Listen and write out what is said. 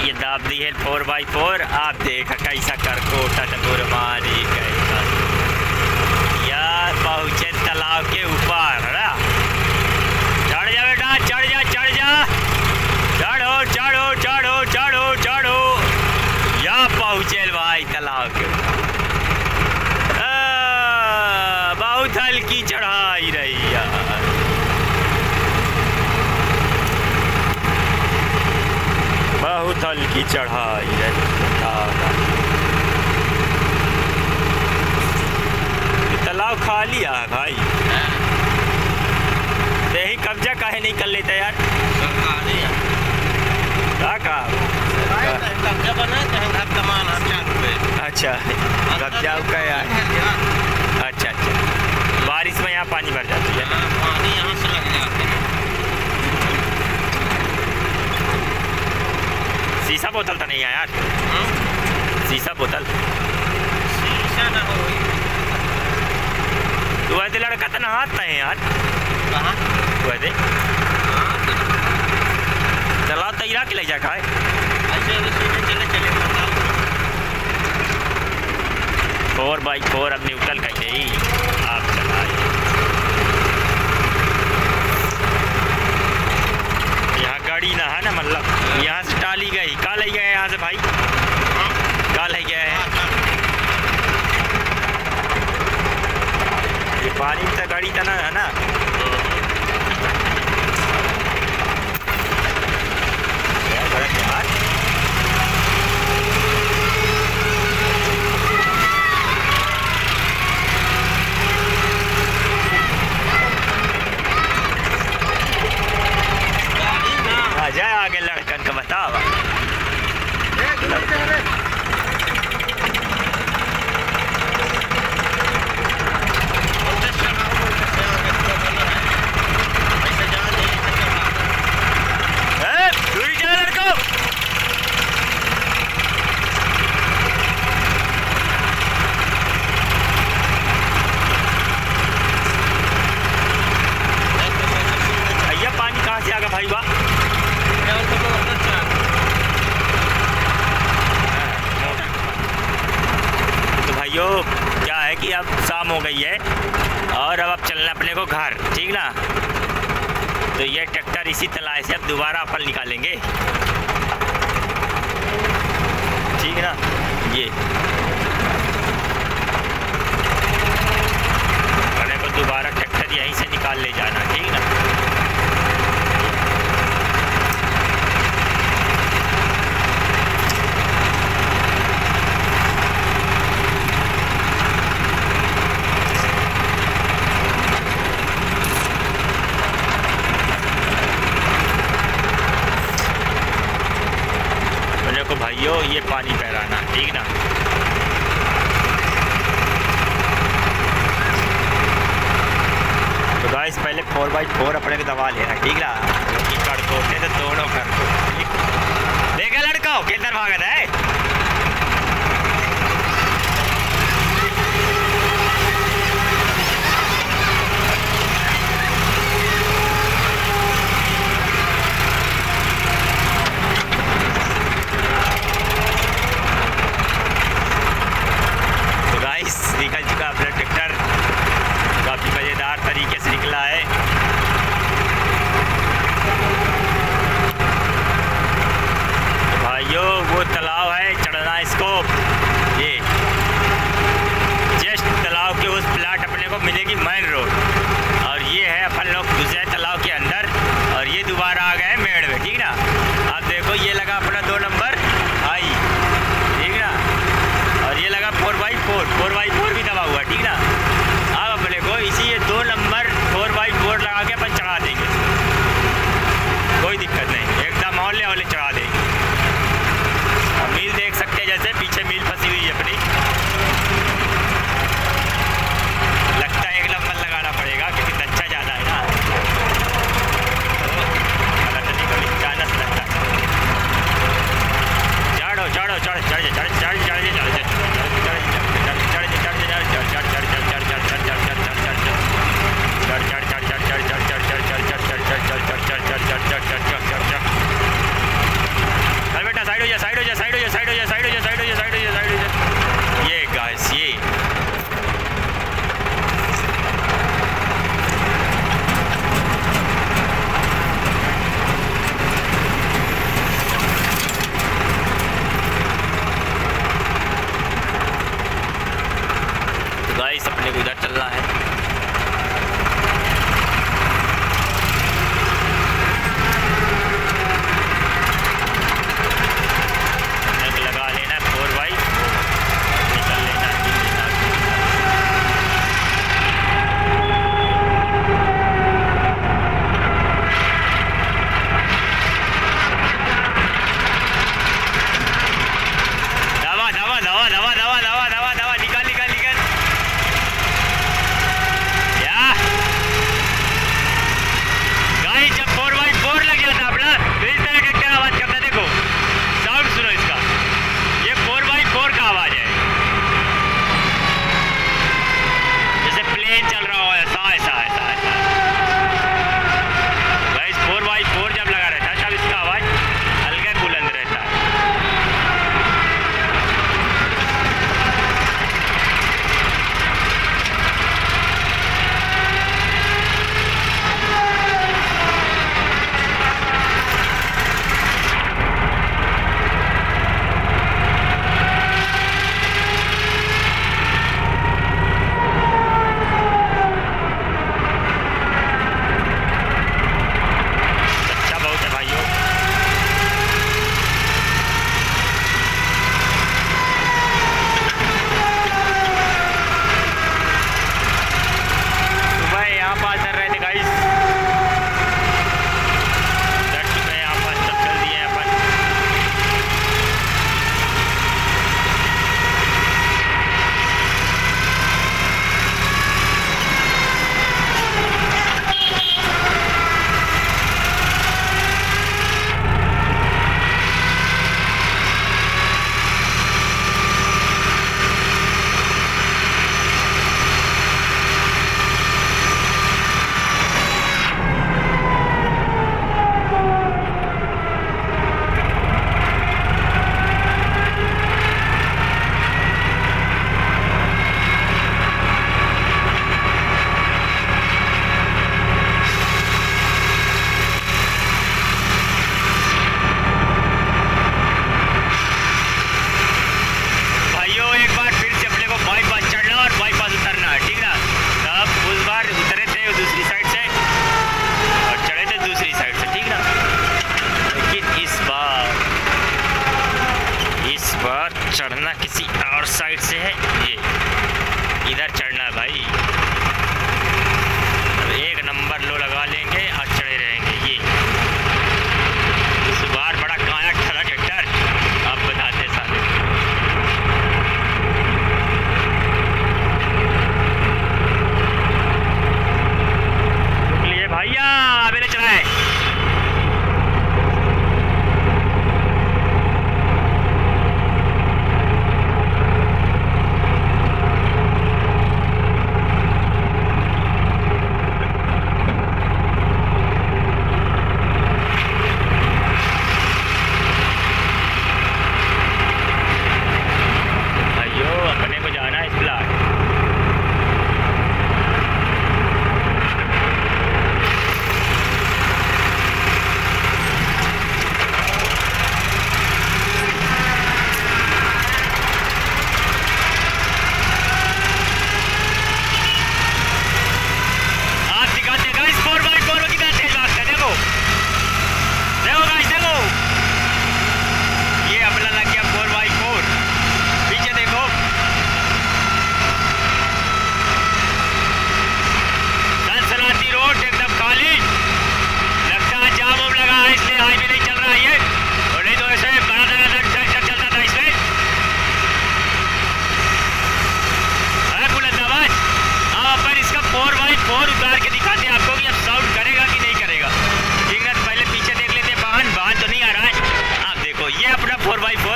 ये दाब दी है 4x4। आप देख कैसा करकोटा टकोर मारी कैसा यार पहुँचे तालाब के ऊपर। चढ़ जा बेटा, चढ़ जा, चढ़ जा, चढ़ो चढ़ो चढ़ो चढ़ो चढ़ो। या पहुँचे भाई तालाब के ऊपर। बहुत हल्की चढ़ाई रही यार। बहुत हल्की चढ़ाई रही। तालाब खाली है भाई। यही कब्जा काहे नहीं कर लेते यार? कब्जा बना अच्छा कब्जा का यार। अच्छा अच्छा बारिश में यहाँ पानी भर जाती है। पानी यहाँ से लग जाते हैं। शीशा बोतल तो नहीं है यार? शीशा बोतल शीशा ना हो। तो वैसे लड़का तो नहाता है यार। कहाँ वैसे चला तैरा के ले जा खाए। ऐसे चले चले 4x4 अब न्यूट्रल कर गई। आप चलाइए। यहाँ गाड़ी ना है ना, मतलब यहाँ से टाली गई। कहाँ ले गए यहाँ से भाई? कहाँ ले गए हैं? ये पानी में तो गाड़ी था ना, है ना? जाए आगे लड़कन का बताओ। दूरी चला लड़को। भैया पानी कहाँ से आ गया भाई? वाह तो भाइयों क्या है कि अब शाम हो गई है और अब चलना अपने को घर, ठीक ना? तो ये ट्रैक्टर इसी तलाश से अब दोबारा अपन निकालेंगे, ठीक ना? ये अपने को दोबारा ट्रैक्टर यहीं से निकाल ले जाना, ठीक ना? भाइयों ये पानी बहराना, ठीक ना? तो गाइस पहले 4x4 अपने को दबा लेना, ठीक ना? करकोटे तो दोनों करकोटे। देखा लड़का किधर भागता है? निकल चुका अपना ट्रैक्टर, काफ़ी मज़ेदार तरीके से निकला है। चढ़ना किसी और साइड से है, ये इधर चढ़ना है भाई। अब एक नंबर लो लगा लेंगे और चढ़े रहेंगे। ये इस बार बड़ा काया खड़ा ट्रैक्टर, अब बताते साले। भैया मैंने चलाए। अयो अपने को जाना है इस प्लाट। ये अपना 4x4